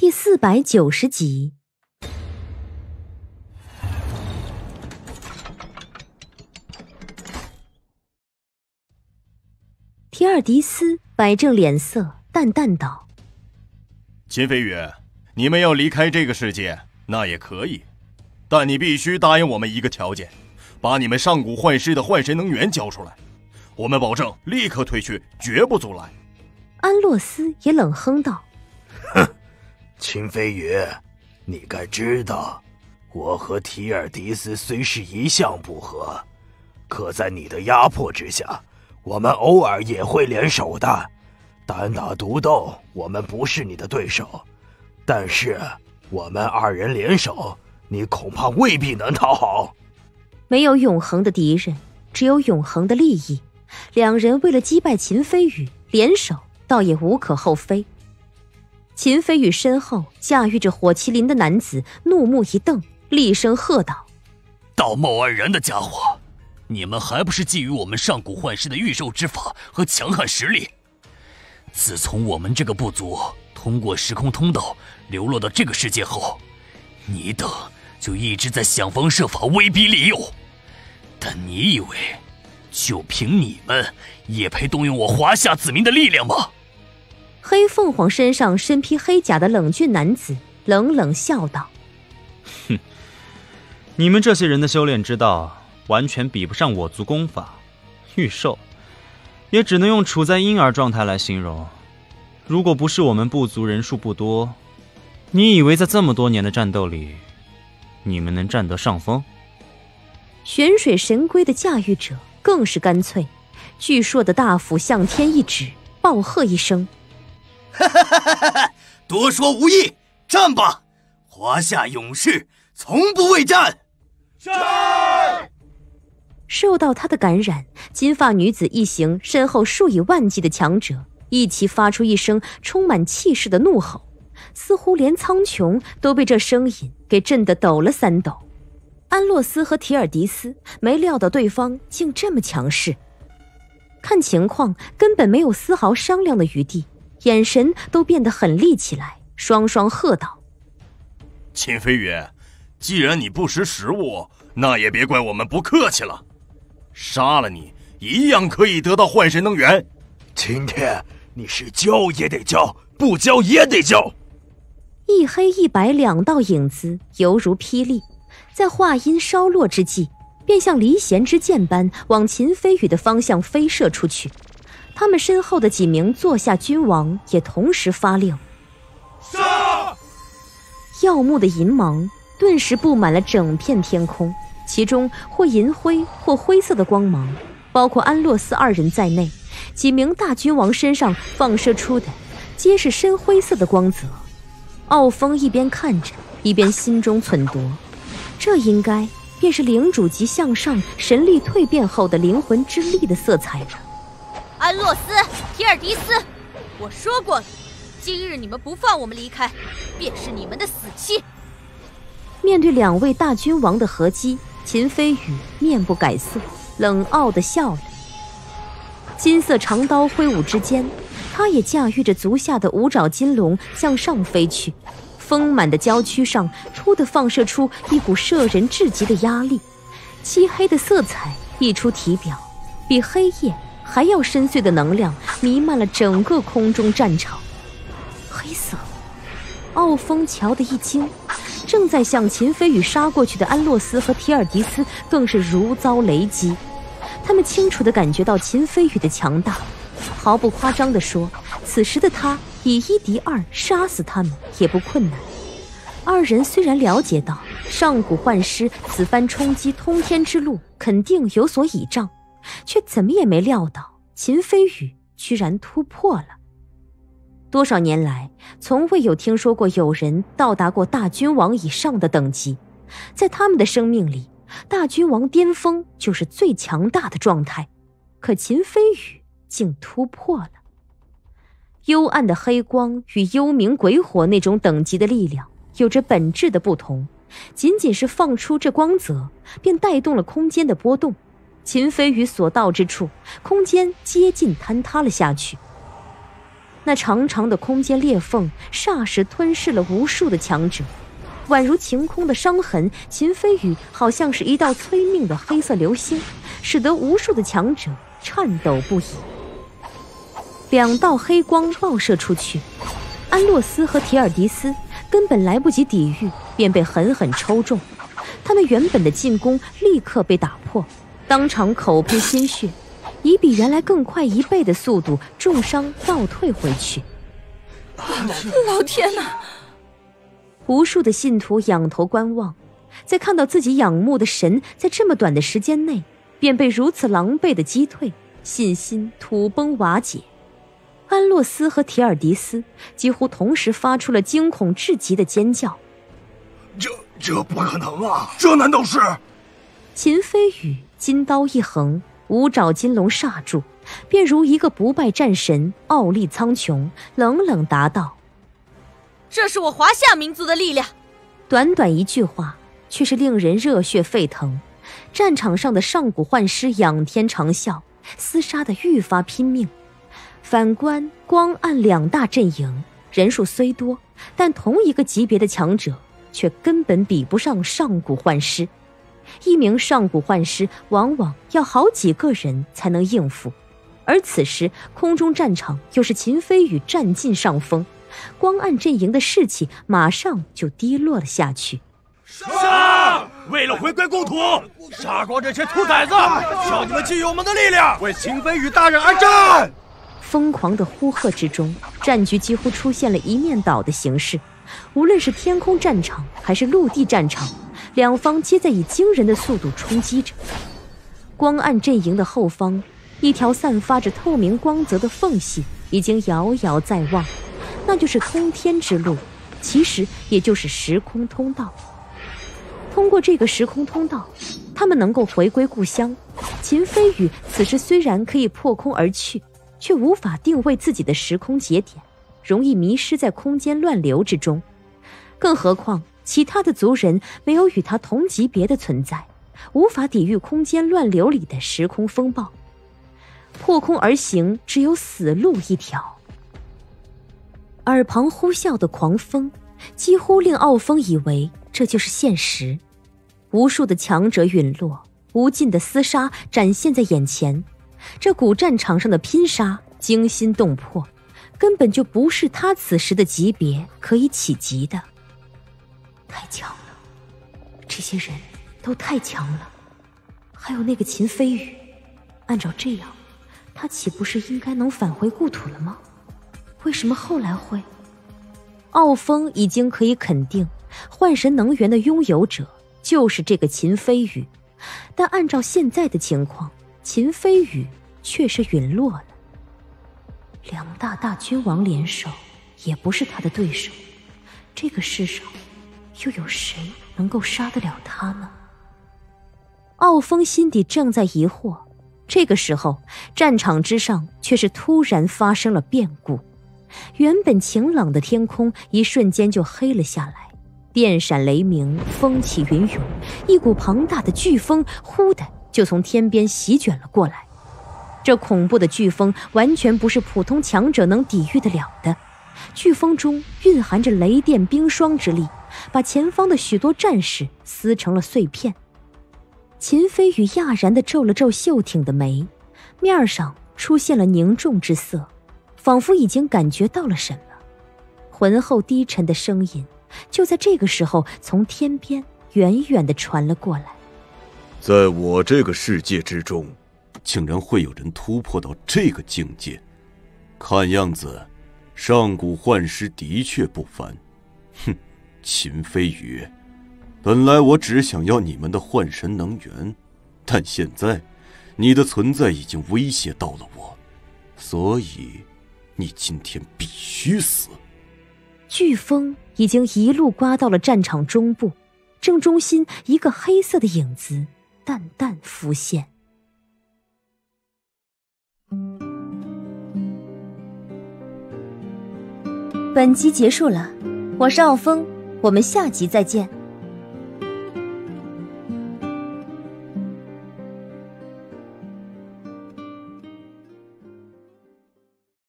第490集。提尔迪斯摆正脸色，淡淡道： 秦飞宇，你们要离开这个世界那也可以，但你必须答应我们一个条件，把你们上古幻师的幻神能源交出来，我们保证立刻退去，绝不阻拦。 安洛斯也冷哼道： 哼，秦飞宇，你该知道，我和提尔迪斯虽是一向不和，可在你的压迫之下，我们偶尔也会联手的。单打独斗，我们不是你的对手，但是我们二人联手，你恐怕未必能讨好。 没有永恒的敌人，只有永恒的利益。两人为了击败秦飞宇联手，倒也无可厚非。秦飞宇身后驾驭着火麒麟的男子怒目一瞪，厉声喝道： 道貌岸然的家伙，你们还不是觊觎我们上古幻师的御兽之法和强悍实力？自从我们这个部族通过时空通道流落到这个世界后，你等就一直在想方设法威逼利诱，但你以为就凭你们也配动用我华夏子民的力量吗？ 黑凤凰身上身披黑甲的冷峻男子冷冷笑道： 哼，你们这些人的修炼之道完全比不上我族功法，御兽也只能用处在婴儿状态来形容。如果不是我们部族人数不多，你以为在这么多年的战斗里，你们能占得上风？ 玄水神龟的驾驭者更是干脆，巨硕的大斧向天一指，暴喝一声： 哈哈哈哈哈！多说无益，战吧！华夏勇士从不畏战。 战！ 受到他的感染，金发女子一行身后数以万计的强者一起发出一声充满气势的怒吼，似乎连苍穹都被这声音给震得抖了3抖。安洛斯和提尔迪斯没料到对方竟这么强势，看情况根本没有丝毫商量的余地，眼神都变得狠厉起来，双双喝道： 秦飞宇，既然你不识时务，那也别怪我们不客气了，杀了你一样可以得到幻神能源。 今天你是交也得交，不交也得交。 一黑一白2道影子犹如霹雳，在话音稍落之际，便像离弦之箭般往秦飞宇的方向飞射出去。他们身后的几名座下君王也同时发令： 杀！ 耀目的银芒顿时布满了整片天空，其中或银灰或灰色的光芒，包括安洛斯2人在内，几名大君王身上放射出的皆是深灰色的光泽。傲风一边看着，一边心中忖度，这应该便是领主级向上神力蜕变后的灵魂之力的色彩了。 安洛斯、提尔迪斯，我说过了，今日你们不放我们离开，便是你们的死期。 面对2位大君王的合击，秦飞宇面不改色，冷傲地笑了。金色长刀挥舞之间，他也驾驭着足下的5爪金龙向上飞去，丰满的娇躯上突地放射出一股摄人至极的压力，漆黑的色彩溢出体表，比黑夜还要深邃的能量弥漫了整个空中战场。黑色，傲风瞧得一惊，正在向秦飞宇杀过去的安洛斯和提尔迪斯更是如遭雷击。他们清楚地感觉到秦飞宇的强大，毫不夸张地说，此时的他以1敌2杀死他们也不困难。2人虽然了解到上古幻师此番冲击通天之路肯定有所倚仗，却怎么也没料到秦飞宇居然突破了。多少年来，从未有听说过有人到达过大君王以上的等级，在他们的生命里，大君王巅峰就是最强大的状态，可秦飞宇竟突破了。幽暗的黑光与幽冥鬼火那种等级的力量有着本质的不同，仅仅是放出这光泽，便带动了空间的波动。秦飞宇所到之处，空间接近坍塌了下去。 那长长的空间裂缝霎时吞噬了无数的强者，宛如晴空的伤痕。秦飞羽好像是一道催命的黑色流星，使得无数的强者颤抖不已。2道黑光爆射出去，安洛斯和提尔迪斯根本来不及抵御，便被狠狠抽中。他们原本的进攻立刻被打破，当场口喷鲜血，以比原来更快1倍的速度重伤倒退回去。 老天哪！ 无数的信徒仰头观望，在看到自己仰慕的神在这么短的时间内便被如此狼狈的击退，信心土崩瓦解。安洛斯和提尔迪斯几乎同时发出了惊恐至极的尖叫。 这不可能啊！这难道是…… 秦飞羽金刀一横，五爪金龙刹住，便如一个不败战神，傲立苍穹，冷冷答道：“ 这是我华夏民族的力量。” 短短一句话，却是令人热血沸腾。战场上的上古幻师仰天长啸，厮杀得愈发拼命。反观光暗2大阵营，人数虽多，但同一个级别的强者却根本比不上上古幻师。一名上古幻师往往要好几个人才能应付，而此时空中战场又是秦飞羽占尽上风，光暗阵营的士气马上就低落了下去。 杀！为了回归故土，杀光这些兔崽子！叫你们给予我们的力量，为秦飞羽大人而战！ 疯狂的呼喝之中，战局几乎出现了一面倒的形势。无论是天空战场还是陆地战场，两方皆在以惊人的速度冲击着。光暗阵营的后方，一条散发着透明光泽的缝隙已经遥遥在望，那就是通天之路，其实也就是时空通道。通过这个时空通道，他们能够回归故乡。秦飞羽此时虽然可以破空而去，却无法定位自己的时空节点，容易迷失在空间乱流之中。更何况其他的族人没有与他同级别的存在，无法抵御空间乱流里的时空风暴。破空而行，只有死路一条。耳旁呼啸的狂风几乎令傲风以为这就是现实。无数的强者陨落，无尽的厮杀展现在眼前。这古战场上的拼杀惊心动魄，根本就不是他此时的级别可以企及的。太强了，这些人都太强了。还有那个秦飞羽，按照这样，他岂不是应该能返回故土了吗？为什么后来会？傲风已经可以肯定，幻神能源的拥有者就是这个秦飞羽，但按照现在的情况，秦飞羽却是陨落了。2大大君王联手，也不是他的对手。这个世上，又有谁能够杀得了他呢？傲风心底正在疑惑，这个时候，战场之上却是突然发生了变故。原本晴朗的天空一瞬间就黑了下来，电闪雷鸣，风起云涌，一股庞大的飓风忽的就从天边席卷了过来。这恐怖的飓风完全不是普通强者能抵御得了的，飓风中蕴含着雷电冰霜之力，把前方的许多战士撕成了碎片。秦飞羽讶然地皱了皱秀挺的眉，面上出现了凝重之色，仿佛已经感觉到了什么。浑厚低沉的声音就在这个时候从天边远远地传了过来。 在我这个世界之中，竟然会有人突破到这个境界，看样子上古幻师的确不凡。哼，秦飞羽，本来我只想要你们的幻神能源，但现在你的存在已经威胁到了我，所以你今天必须死。 飓风已经一路刮到了战场中部，正中心一个黑色的影子淡淡浮现。 本集结束了，我是傲风，我们下集再见。